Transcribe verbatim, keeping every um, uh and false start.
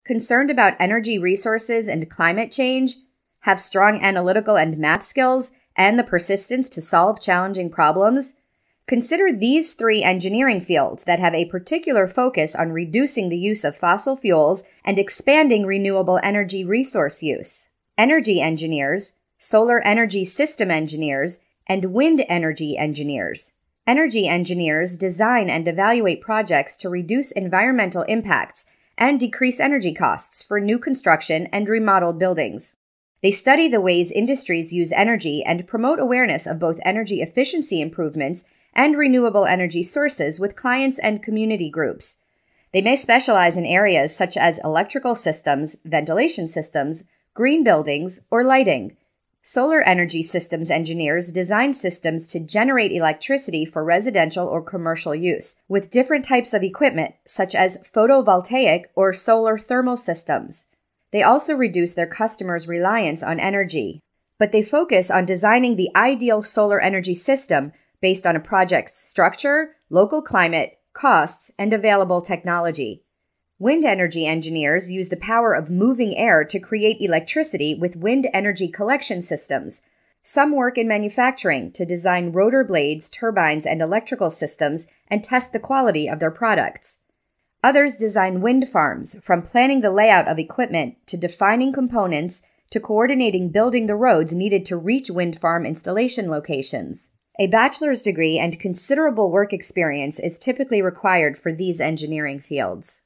concerned about energy resources and climate change, have strong analytical and math skills, and the persistence to solve challenging problems? Consider these three engineering fields that have a particular focus on reducing the use of fossil fuels and expanding renewable energy resource use. Energy engineers, solar energy system engineers, and wind energy engineers. Energy engineers design and evaluate projects to reduce environmental impacts and decrease energy costs for new construction and remodeled buildings. They study the ways industries use energy and promote awareness of both energy efficiency improvements and renewable energy sources with clients and community groups. They may specialize in areas such as electrical systems, ventilation systems, green buildings, or lighting. Solar energy systems engineers design systems to generate electricity for residential or commercial use, with different types of equipment, such as photovoltaic or solar thermal systems. They also reduce their customers' reliance on energy, but they focus on designing the ideal solar energy system based on a project's structure, local climate, costs, and available technology. Wind energy engineers use the power of moving air to create electricity with wind energy collection systems. Some work in manufacturing to design rotor blades, turbines, and electrical systems and test the quality of their products. Others design wind farms, from planning the layout of equipment to defining components to coordinating building the roads needed to reach wind farm installation locations. A bachelor's degree and considerable work experience is typically required for these engineering fields.